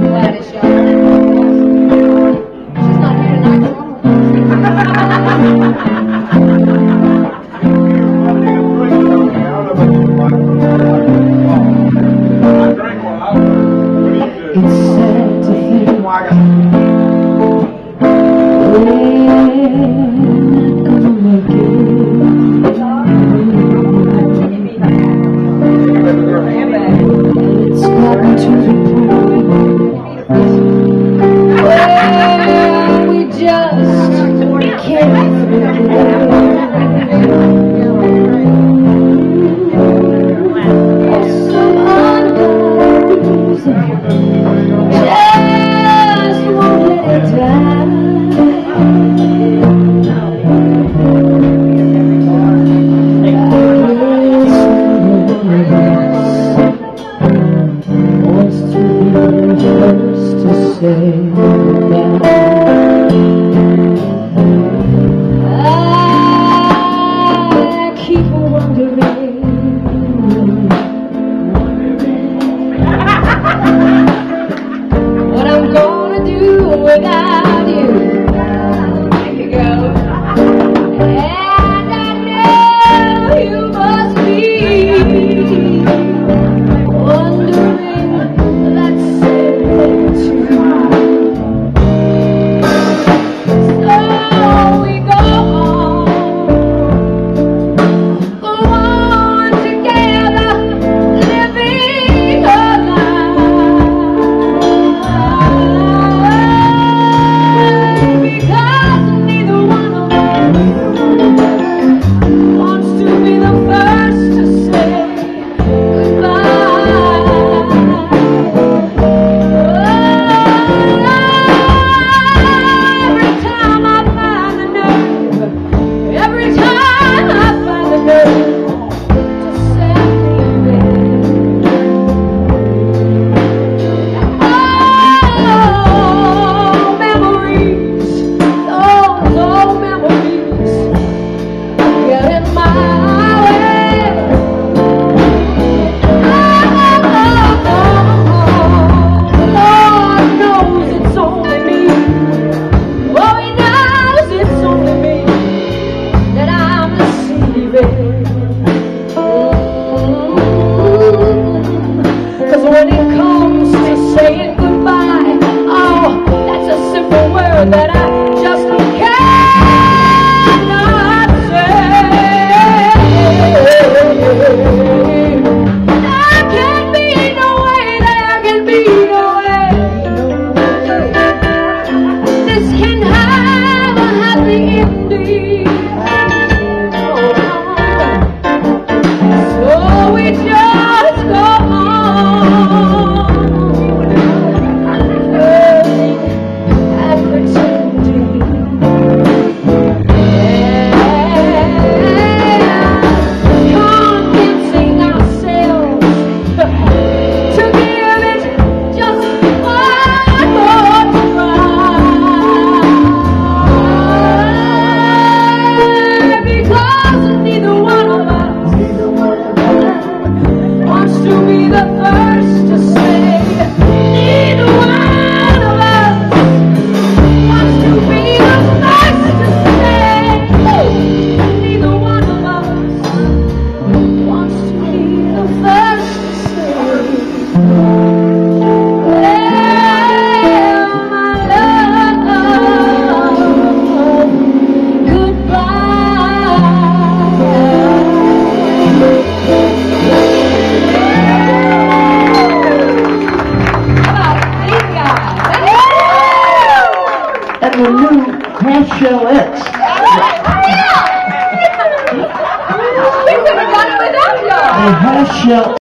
Gladys, y'all. She's not here tonight. It's sad to think when I'm gonna make it. It's gotten to the point where we just can't forget. Some undoes just won't let it die. Wants to be the first to say goodbye. I keep wondering what I'm gonna do without you. There you go. And I know you must be wondering that same thing too. So we go on together, living our lives, because neither one of us wants to be the first to say goodbye. Every time I find the nerve, every time I find the nerve to say I'm leaving. Oh, memories, those old memories get in my way. Lord knows it's only me. Oh, He knows it's only me that I'm deceiving. 'Cause when it comes to saying goodbye, oh, that's a simple word that I just cannot say. There can be no way, there can be no way this can have a happy ending. So we just go on and pretending, convincing ourselves to give it just one more try, because neither one of us wants to be the first to say. Neither one of us wants to be the first to say. Neither one of us wants to be the first to say, well, my love, And the new Half Shell X. We could have done it without y'all. A Half Shell